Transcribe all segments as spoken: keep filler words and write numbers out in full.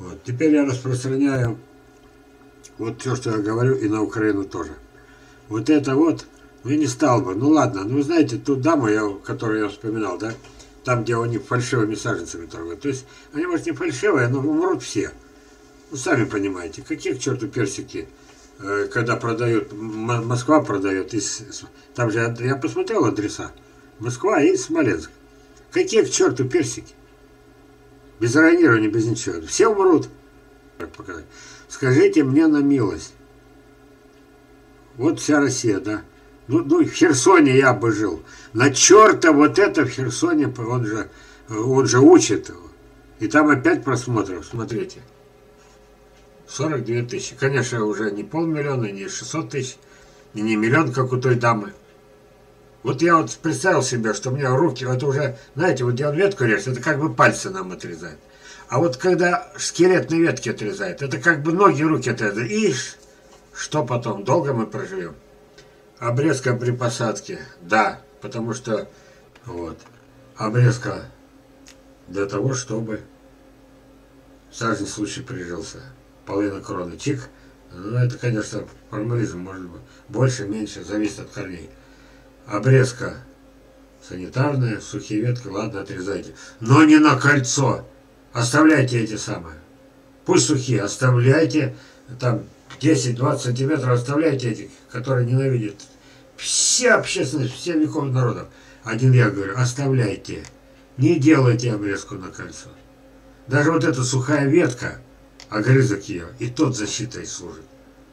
Вот. Теперь я распространяю вот все, что я говорю, и на Украину тоже. Вот это вот, ну и не стал бы. Ну ладно, ну знаете, ту даму, я, которую я вспоминал, да, там, где они фальшивыми саженцами торгуют. То есть, они, может, не фальшивые, но умрут все. Ну, сами понимаете, какие к черту персики, э, когда продают, М Москва продает, из, там же я, я посмотрел адреса, Москва и Смоленск. Какие к черту персики? Без ранирования, без ничего. Все умрут. Скажите мне на милость. Вот вся Россия, да. Ну, ну, в Херсоне я бы жил. На черта вот это в Херсоне, он же, он же учит его. И там опять просмотров, смотрите. сорок две тысячи. Конечно, уже не полмиллиона, не шестьсот тысяч, и не миллион, как у той дамы. Вот я вот представил себе, что у меня руки, это уже, знаете, вот где он ветку режет, это как бы пальцы нам отрезает. А вот когда скелетные ветки отрезает, это как бы ноги, руки отрезают. И что потом? Долго мы проживем? Обрезка при посадке, да, потому что вот обрезка для того, чтобы саженец случай прижился. Половина кроны, чик. Ну, это, конечно, формализм, может быть, больше, меньше, зависит от корней. Обрезка санитарная, сухие ветки, ладно, отрезайте. Но не на кольцо. Оставляйте эти самые. Пусть сухие, оставляйте, там десять-двадцать сантиметров оставляйте этих, которые ненавидят вся общественность, все веков народов. Один я говорю, оставляйте. Не делайте обрезку на кольцо. Даже вот эта сухая ветка, огрызок ее, и тот защитой служит.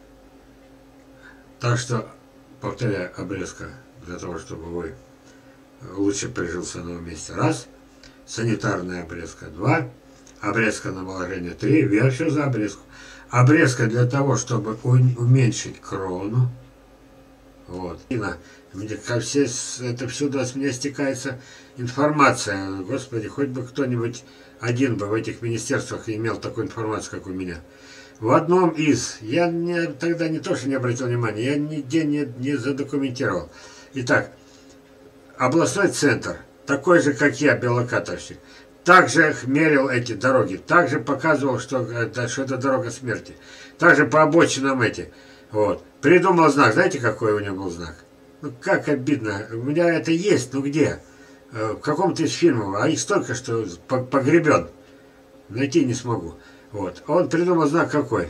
Так что, повторяю, обрезка для того, чтобы вы лучше прижился на новом месте. Раз. Санитарная обрезка. Два. Обрезка на наложение. Три. Я все за обрезку. Обрезка для того, чтобы уменьшить крону. Вот. И на, как все, это всюду с меня стекается информация. Господи, хоть бы кто-нибудь один бы в этих министерствах имел такую информацию, как у меня. В одном из, я не, тогда не то, что не обратил внимания, я нигде не, не задокументировал. Итак, областной центр, такой же, как я, белокатовщик, также мерил эти дороги, также показывал, что, что это дорога смерти, также по обочинам эти. Вот. Придумал знак, знаете, какой у него был знак? Ну, как обидно, у меня это есть, ну где? В каком-то из фильмов, а их столько, что погребен. Найти не смогу. Вот. Он придумал знак какой?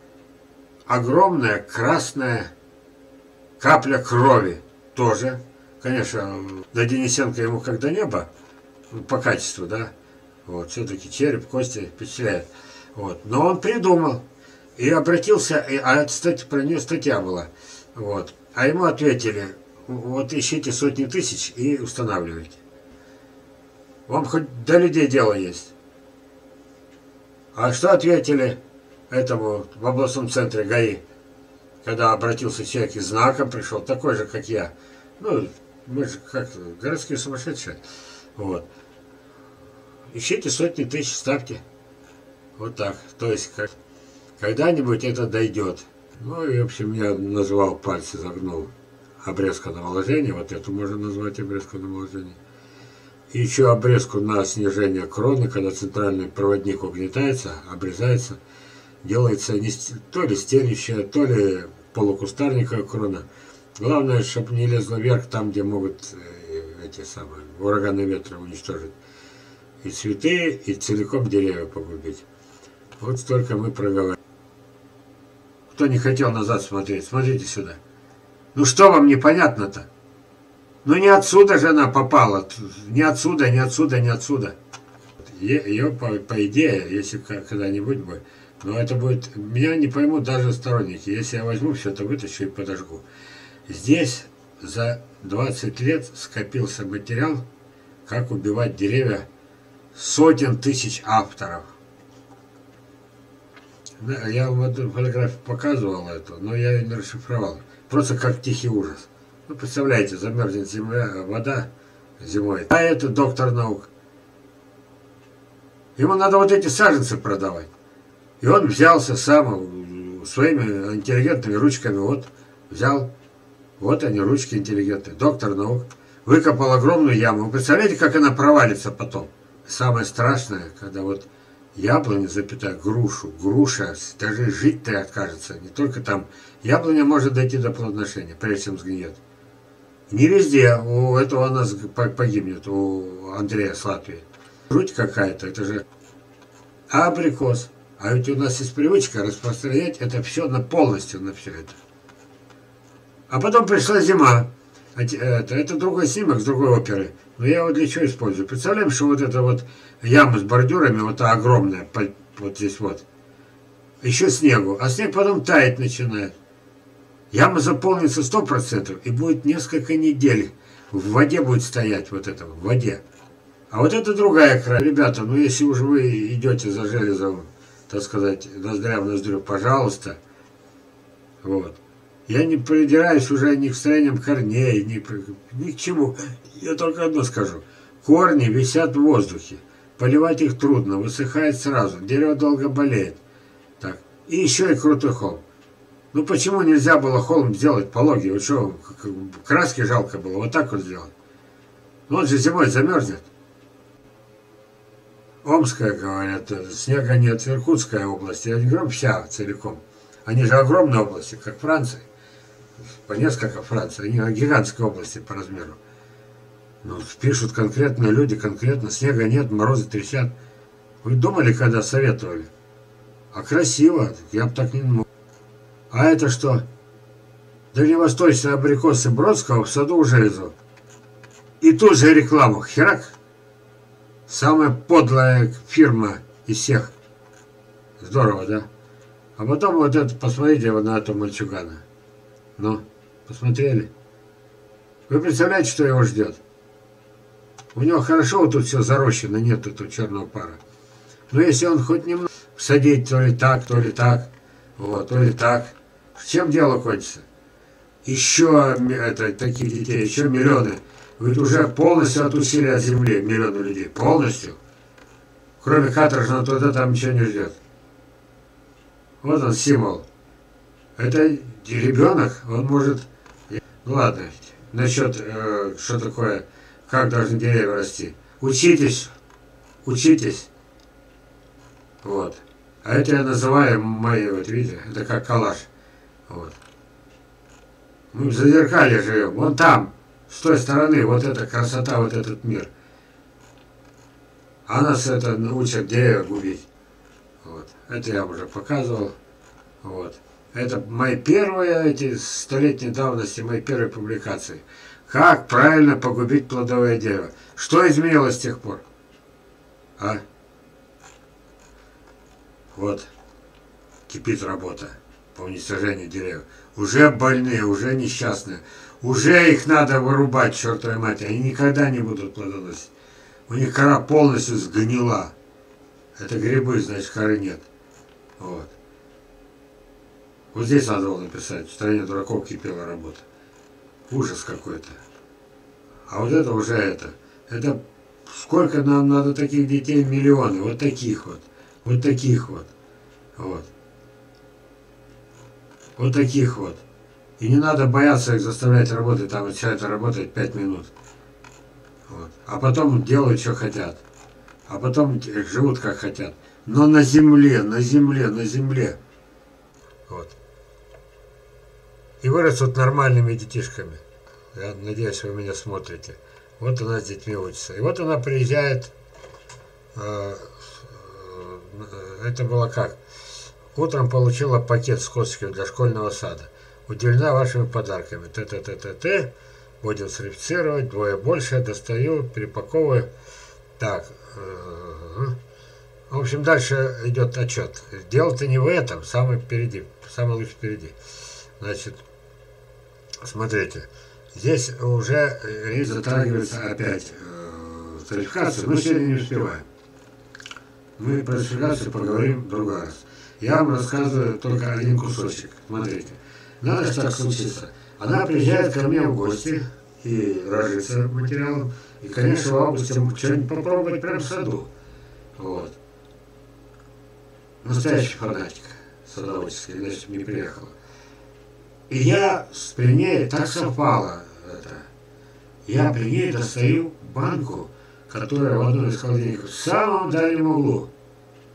Огромная красная капля крови. Тоже. Конечно, до Денисенко ему как до неба. По качеству, да. Вот. Все-таки череп, кости впечатляют. Вот. Но он придумал. И обратился, и, а, кстати, про нее статья была. Вот. А ему ответили, вот ищите сотни тысяч и устанавливайте. Вам хоть до людей дело есть. А что ответили этому в областном центре ГАИ, когда обратился человек и знаком пришел, такой же, как я. Ну, мы же как городские сумасшедшие. Вот. Ищите сотни тысяч, ставьте. Вот так. То есть, как, когда-нибудь это дойдет. Ну, и, в общем, я назвал, пальцы загнул, обрезка на наложение. Вот эту можно назвать обрезку на наложение. И еще обрезку на снижение кроны, когда центральный проводник угнетается, обрезается, делается не, то ли стелющая, то ли полукустарниковая крона. Главное, чтобы не лезло вверх там, где могут эти самые ураганы ветра уничтожить и цветы, и целиком деревья погубить. Вот столько мы проговорили. Кто не хотел назад смотреть, смотрите сюда. Ну что вам непонятно-то? Ну не отсюда же она попала, не отсюда, не отсюда, не отсюда. Ее, по, по идее, если когда-нибудь будет, но это будет, меня не поймут даже сторонники, если я возьму все это, вытащу и подожгу. Здесь за двадцать лет скопился материал, как убивать деревья, сотен тысяч авторов. Я вам эту фотографию показывал, эту, но я ее не расшифровал. Просто как тихий ужас. Ну, представляете, замерзнет земля, вода зимой. А это доктор наук. Ему надо вот эти саженцы продавать. И он взялся сам своими интеллигентными ручками. Вот, взял. Вот они, ручки интеллигентные. Доктор наук. Выкопал огромную яму. Вы представляете, как она провалится потом? Самое страшное, когда вот яблони, запятая, грушу, груша, даже жить-то откажется. Не только там. Яблоня может дойти до плодоношения, прежде чем сгниет. Не везде. У этого у нас погибнет, у Андрея с Латвии. Жуть какая-то, это же а абрикос. А ведь у нас есть привычка распространять это все на полностью, на все это. А потом пришла зима. Это, это другой снимок с другой оперы. Но я его для чего использую? Представляем, что вот эта вот яма с бордюрами, вот та огромная, вот здесь вот. Еще снегу. А снег потом таять начинает. Яма заполнится сто процентов и будет несколько недель. В воде будет стоять вот это, в воде. А вот это другая край. Ребята, ну если уж вы идете за железом, так сказать, ноздря в ноздрю, пожалуйста. Вот. Я не придираюсь уже ни к строениям корней, ни, ни к чему. Я только одно скажу. Корни висят в воздухе. Поливать их трудно, высыхает сразу. Дерево долго болеет. Так. И еще и крутой холм. Ну почему нельзя было холм сделать пологий? Вот что, краски жалко было, вот так вот сделать. Ну он же зимой замерзнет. Омская, говорят, снега нет, Иркутская область. Я не говорю, вся целиком. Они же огромные области, как Франция. По несколько Франций. Они гигантские области по размеру. Ну, пишут конкретные люди, конкретно. Снега нет, морозы трещат. Вы думали, когда советовали? А красиво. Я бы так не мог. А это что? Дальневосточные абрикосы Бродского в саду у Железова. И тут же реклама. Херак. Самая подлая фирма из всех. Здорово, да? А потом вот это, посмотрите вот на этого мальчугана. Ну, посмотрели? Вы представляете, что его ждет? У него хорошо вот тут все зарощено, нет тут черного пара. Но если он хоть немного садить, то ли так, то ли так, вот, то ли так, чем дело кончится? Еще это, таких детей, еще миллионы. Ведь уже полностью отучили от земли миллионы людей. Полностью. Кроме каторжного, то там ничего не ждет. Вот он символ. Это ребенок, он может... Ну ладно, насчет, э, что такое, как должны деревья расти. Учитесь, учитесь. Вот. А это я называю мои, вот видите, это как коллаж. Вот. Мы в зазеркалье живем, вон там. С той стороны вот эта красота, вот этот мир. А нас это научат деревья губить. Вот. Это я уже показывал. Вот. Это мои первые, эти столетней давности, мои первые публикации. Как правильно погубить плодовое дерево. Что изменилось с тех пор? А? Вот. Кипит работа по уничтожению деревьев. Уже больные, уже несчастные. Уже их надо вырубать, чертовой матери. Они никогда не будут плодоносить. У них кора полностью сгнила. Это грибы, значит, коры нет. Вот. Вот здесь надо было написать. В стране дураков кипела работа. Ужас какой-то. А вот это уже это. Это сколько нам надо таких детей? Миллионы. Вот таких вот. Вот таких вот. Вот. Вот таких вот. И не надо бояться их заставлять работать, там начинают работать пять минут. Вот. А потом делают, что хотят. А потом живут, как хотят. Но на земле, на земле, на земле. Вот. И вырастут нормальными детишками. Я надеюсь, вы меня смотрите. Вот она с детьми учится. И вот она приезжает. Э, э, это было как? Утром получила пакет с косточками для школьного сада. Удивлена вашими подарками. Т-т-т-т-т. Будем сертифицировать. Двое больше. Достаю, перепаковываю. Так. В общем, дальше идет отчет. Дело-то не в этом. Самый впереди. Самый лучший впереди. Значит, смотрите. Здесь уже речь затрагивается опять э, сертификацию. Мы сегодня не успеваем. Мы про сертификацию поговорим в другой раз. Я вам рассказываю только один кусочек. Смотрите. Надо же так случиться. Она приезжает ко мне в гости и разжится материалом. И, конечно, в августе что-нибудь попробовать прямо в саду. Вот. Настоящий фанатик садоводческий, иначе не приехала. И я при ней так совпало это. Я при ней достаю банку, которая в одной из холодильников в самом дальнем углу.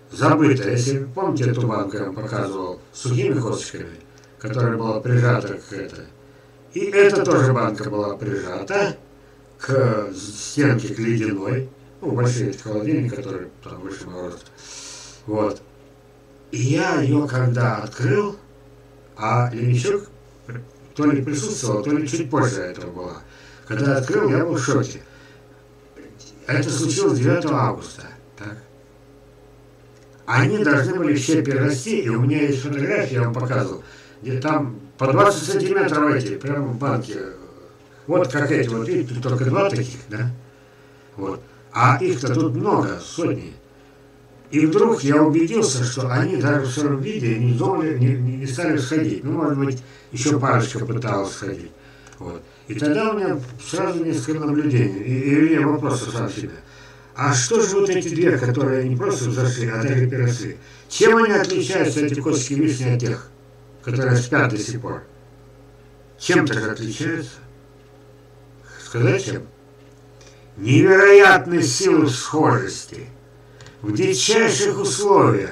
забыта. Если вы помните эту банку, я вам показывал, с сухими косточками, которая была прижата к это. И эта тоже банка была прижата к стенке, к ледяной. Ну, большие эти холодильники, которые там выше моего роста. Вот. И я ее когда открыл, а Левичук то ли присутствовал, то ли чуть позже этого была. Когда я открыл, я был в шоке. Это случилось девятого августа. Так. Они должны были все перерасти, и у меня есть фотографии, я вам показывал, где там по двадцать сантиметров эти, прямо в банке. Вот как эти, вот видите, тут только два таких, да? Вот. А их-то тут много, сотни. И вдруг я убедился, что они даже в своем виде не, думали, не, не стали сходить. Ну, может быть, еще парочка пыталась сходить. Вот. И тогда у меня сразу несколько наблюдений, и, и вопросов сам себе. А что же вот эти две, которые не просто взошли, а даже переросли? Чем они отличаются, эти косточки вишни, от тех, которые спят до сих пор? Чем-то же отличаются? Сказать чем? Невероятной силы схожести. В дичайших условиях.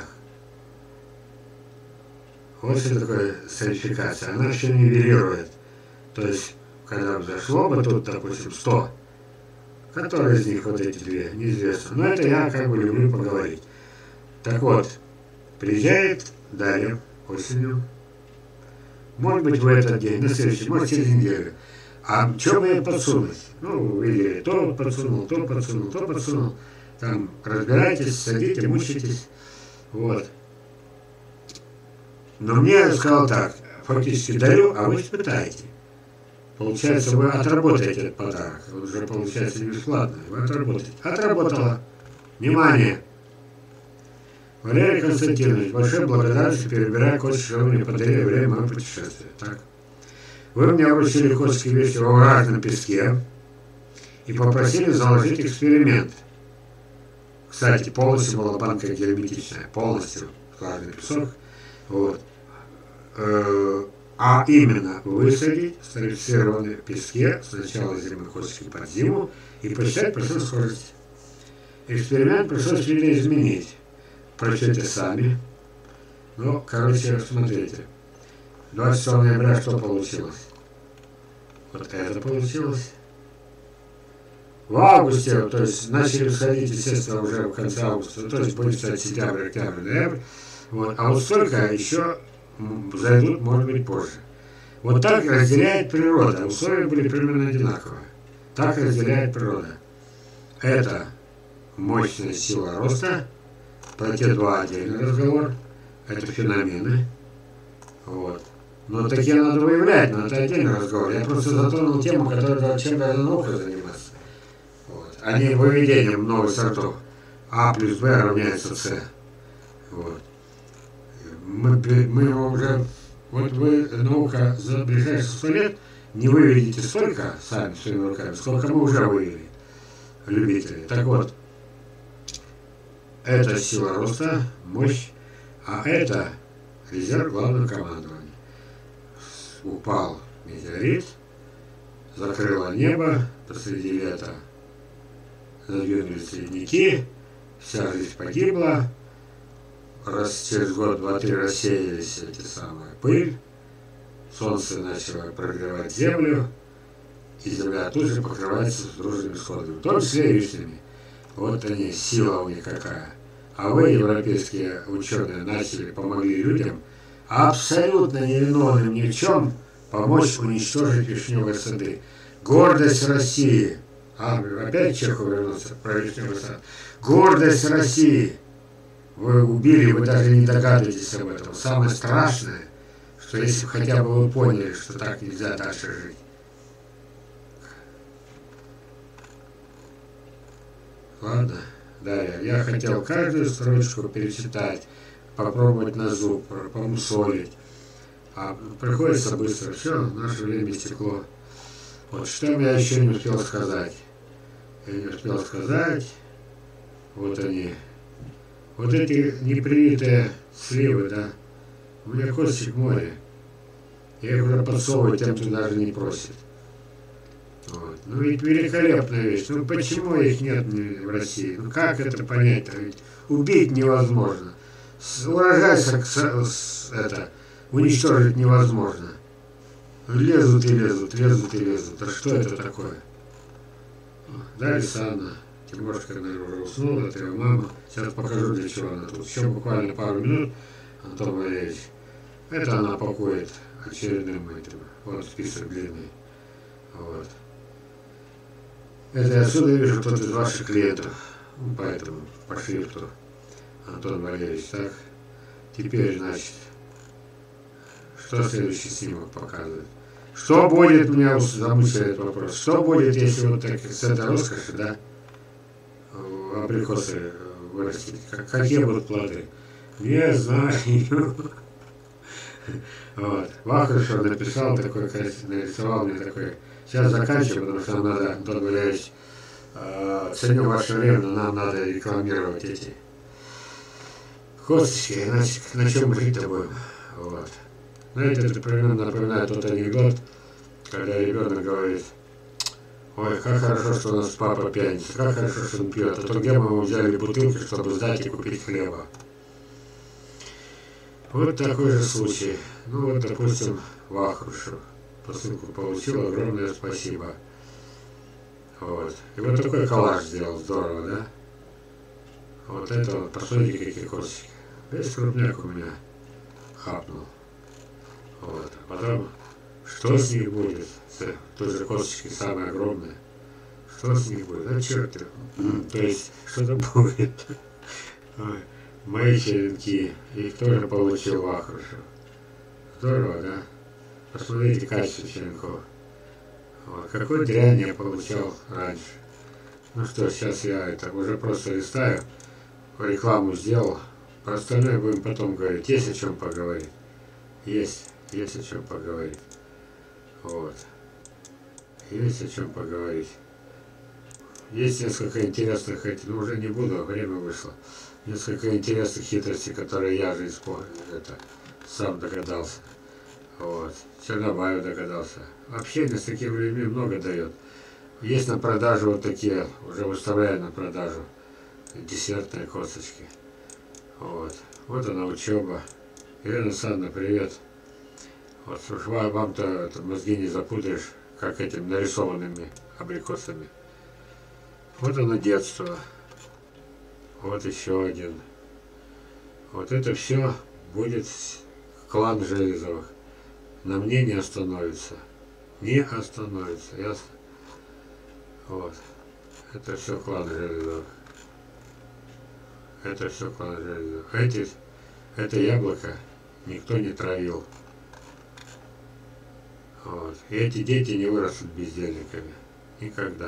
Вот что такое солификация. Она еще нивелирует. То есть, когда взошло бы тут, допустим, сто, которые из них вот эти две, неизвестно. Но это я как бы люблю поговорить. Так вот, приезжает Дарья осенью. Может быть, в этот день, на следующий, может, через неделю. А что бы ей подсунуть? Ну, или то подсунул, то подсунул, то подсунул. Там разбирайтесь, садите, мучитесь. Вот. Но мне я сказал так, фактически дарю, а вы испытаете. Получается, вы отработаете этот подарок. Он уже получается не бесплатно. Вы отработаете. Отработала. Внимание! Валерий Константинович, большой благодарность, перебирая косточки, что вы мне подарили время моего путешествия. Так. Вы мне вручили косточки вещи во вражном песке и попросили заложить эксперимент. Кстати, полностью была банка герметичная, полностью влажный песок. Вот. А именно высадить в стерилизованном песке сначала зимой косточки под зиму и посчитать процент схожести. Эксперимент пришлось видоизменить. Прочтите сами. Ну, короче, смотрите. двадцать второго ноября что получилось? Вот это получилось. В августе, то есть начали сходить, естественно, уже в конце августа, то есть будет стать сентябрь, октябрь, ноябрь. Вот. А вот столько еще зайдут, может быть, позже. Вот так разделяет природа. Условия были примерно одинаковые. Так разделяет природа. Это мощная сила роста. Про те два отдельный разговор. Это феномены. Вот. Но такие надо выявлять, но это отдельный разговор. Я просто затронул тему, которая чем даже наука занимается. Вот. А не выведением новых сортов. А плюс Б равняется С. Вот. Мы, мы уже, вот вы, наука, за ближайшие сто лет не выведете столько сами своими руками, сколько мы уже вывели, любители. Так вот, это сила роста, мощь, а это резерв главного командования. Упал метеорит, закрыло небо, посреди лета задвинулись ледники, вся жизнь погибла. Раз через год, два-три рассеялись эти самые пыль, солнце начало прогревать землю, и земля тут же покрывается дружными сходами, в том числе и вишнями. Вот они, сила у них какая. А вы, европейские ученые, начали, помогли людям, абсолютно невиновным ни в чем, помочь уничтожить вишневые сады. Гордость России. А, опять Чехов вернулся про вишневый сад. Гордость России. Вы убили, вы даже не догадываетесь об этом. Самое страшное, что если бы хотя бы вы поняли, что так нельзя дальше жить. Ладно, Дарья, я хотел каждую строчку перечитать, попробовать на зуб, помусолить. А приходится быстро. Все, наше время стекло. Вот что я еще не успел сказать. Я не успел сказать. Вот они. Вот эти непривитые сливы, да, у меня косточек море. Я их уже подсовываю тем, кто даже не просит. Вот. Ну ведь великолепная вещь. Ну почему их нет в России? Ну как это понять-то? Ведь убить невозможно. С, урожай с, с, это, уничтожить невозможно. Лезут и лезут, лезут и лезут. А что это такое? Дарья Анна. Тимошка, наверное, уже уснула, это его мама. Сейчас покажу, для чего она тут. Еще буквально пару минут, Антон Валерьевич. Это она пакует очередным этим. Вот список длинный. Вот. Это я отсюда вижу, кто-то из ваших клиентов. Поэтому по шрифту. Антон Валерьевич, так. Теперь, значит, что следующий снимок показывает? Что будет, меня замучает вопрос, что будет, если вот так, с этой роскоши, да, абрикосы вырастить? Какие будут плоды? Не знаю. Вот. Вахрушев написал такой, нарисовал мне такой. Сейчас заканчиваю, потому что нам надо, Антон Валерьевич, ценю ваше время, но нам надо рекламировать эти косточки, иначе на чем жить-то будем. Вот. Знаете, это примерно напоминает тот анекдот, когда ребенок говорит: ой, как хорошо, что у нас папа пьяница, как хорошо, что он пьет, а то где мы ему взяли бутылки, чтобы сдать и купить хлеба. Вот такой же случай. Ну вот, допустим, Вахрушев посылку получил, огромное спасибо. Вот. И вот такой коллаж сделал, здорово, да? Вот это вот, посмотрите, какие косточки. Весь крупняк у меня хапнул. Вот. А потом, что с них будет? Той же косточки самые огромные. Что с них будет? А черт его. То есть, что-то будет. Ой. Мои черенки. Их тоже получил Вахрушев. Здорово, да? Посмотрите качество черенков. Вот. Какой дрянь я получал раньше. Ну что, сейчас я это уже просто листаю. Рекламу сделал. Про остальное будем потом говорить. Есть о чем поговорить. Есть. Есть о чем поговорить. Вот. Есть о чем поговорить. Есть несколько интересных этих, но уже не буду, время вышло. Несколько интересных хитростей, которые я же использую, это сам догадался. Вот. Чернобаев догадался. Общение с такими людьми много дает. Есть на продажу вот такие, уже выставляю на продажу, десертные косточки. Вот. Вот она учеба. Ирина Александровна, привет. Вот, слушай, вам-то мозги не запутаешь, как этими нарисованными абрикосами. Вот оно детство. Вот еще один. Вот это все будет клан Железовых. На мне не остановится. Не остановится. Ясно? Вот. Это все клан Железовых. Это все клан Железовых. Эти, это яблоко никто не травил. Вот. И эти дети не вырастут бездельниками. Никогда.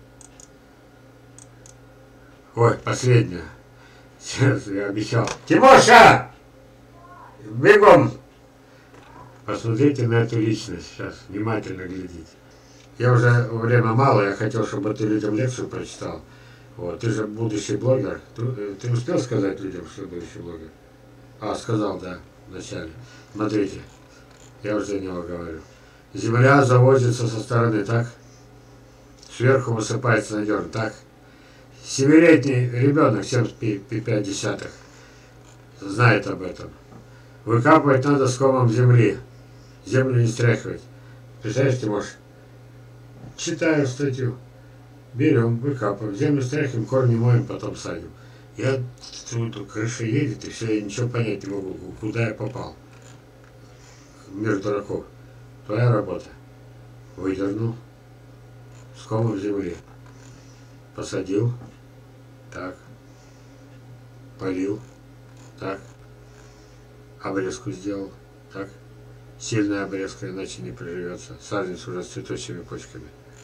Ой, последняя. Сейчас я обещал. Тимоша! Бегом! Посмотрите на эту личность сейчас. Внимательно глядите. Я уже время мало, я хотел, чтобы ты людям лекцию прочитал. Вот. Ты же будущий блогер. Ты, ты успел сказать людям, что будущий блогер? А, сказал, да, вначале. Смотрите. Я уже за него говорю. Земля заводится со стороны, так? Сверху высыпается надежно, так? Семилетний ребенок, семь пять десятых, знает об этом. Выкапывать надо с комом земли. Землю не стряхивать. Представляешь, Тимош? Читаю статью. Берем, выкапываем. Землю стряхиваем, корни моем, потом садим. Я тут крыша едет, и все, я ничего понять не могу, куда я попал. Мир дураков. Твоя работа. Выдернул. С комом земли. Посадил. Так. Полил. Так. Обрезку сделал. Так. Сильная обрезка, иначе не приживется. Саженец уже с цветочными почками.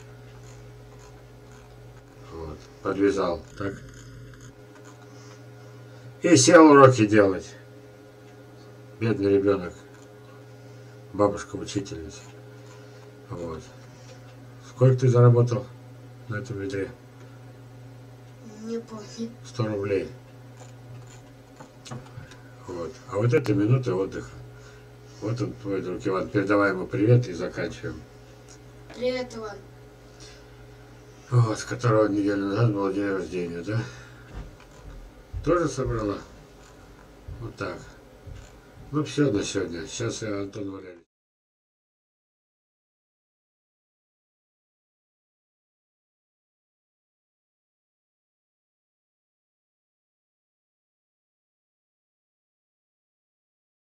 Вот. Подвязал. Так. И сел уроки делать. Бедный ребенок. Бабушка учительница. Вот. Сколько ты заработал на этом ведре? Не помню. Сто рублей. Вот. А вот это минуты отдыха. Вот он, твой друг Иван. Передавай ему привет и заканчиваем. Привет, Иван. Вот, которого неделю назад был день рождения, да? Тоже собрала? Вот так. Ну все на сегодня. Сейчас я, Антон Валерьевич.